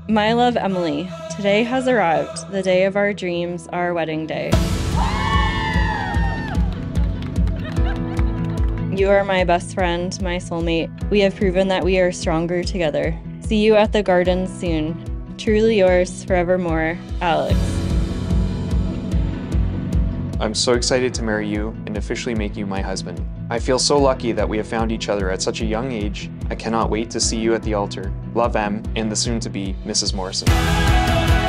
My love, Emily, today has arrived, the day of our dreams, our wedding day. You are my best friend, my soulmate. We have proven that we are stronger together. See you at the garden soon. Truly yours, forevermore, Alex. I'm so excited to marry you and officially make you my husband. I feel so lucky that we have found each other at such a young age. I cannot wait to see you at the altar. Love, Em, and the soon-to-be Mrs. Morrison.